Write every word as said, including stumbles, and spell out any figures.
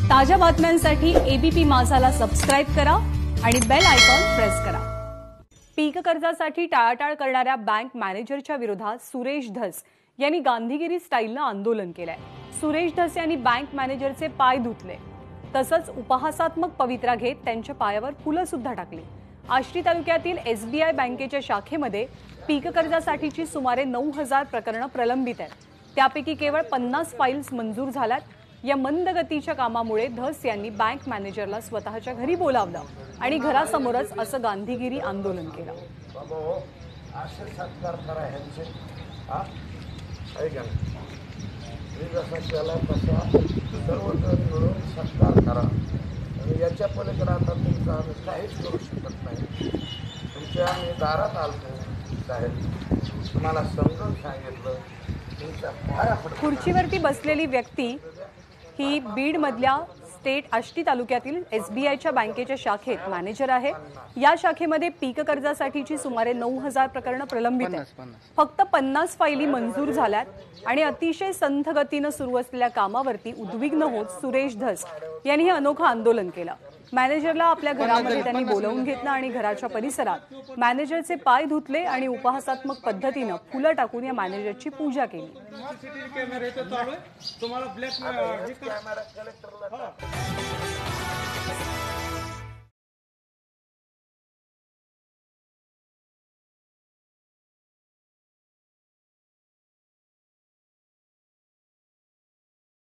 ताज्या बातम्यांसाठी ABP माझाला subscribe करा आणि बेल आयकॉन प्रेस करा। पीक कर्जासाठी टाळाटाळ करणाऱ्या बँक मॅनेजरच्या विरोधात सुरेश धस यांनी गांधीगिरी स्टाईलनं आंदोलन केलंय। सुरेश धस यांनी बँक मॅनेजरचे पाय धुतले, तसंच उपहासात्मक पवित्रा घेत त्यांच्या पायावर फुलं सुद्धा टाकली। आष्टी तालुक्यातील एसबीआय बँकेच्या शाखेमध्ये पीक कर्जासाठीची सुमारे नऊ हजार प्रकरणं प्रलंबित आहेत। त्यापैकी केवळ पन्नास फाईल्स मंजूर झाल्यात। या मंद गतीच्या कामामुळे धस यांनी बँक मॅनेजरला स्वतःच्या घरी बोलावलं आणि घरासमोरच असं गांधीगिरी आंदोलन केलं। याच्या पलीकडे आता तुमचं आम्ही काहीच करू शकत नाही। तुमच्या आम्ही दारात आलो साहेब, तुम्हाला समजून सांगितलं। खुर्चीवरती बसलेली व्यक्ती ही बीड मधल्या स्टेट आष्टी तालुक्यातील एसबीआयच्या बँकेच्या शाखेत मॅनेजर आहे। या शाखेमध्ये पीक कर्जासाठीची सुमारे नऊ हजार प्रकरणं प्रलंबित आहेत। फक्त पन्नास फाईली मंजूर झाल्यात आणि अतिशय संथ गतीनं सुरू असलेल्या कामावरती उद्विग्न होत सुरेश धस यांनी हे अनोखं आंदोलन केलं। मॅनेजरला आपल्या घरामध्ये त्यांनी बोलावून घेतलं आणि घराच्या परिसरात मॅनेजरचे पाय धुतले आणि उपहासात्मक पद्धतीनं फुलं टाकून या मॅनेजरची पूजा केली। तुम्हाला ब्लॅक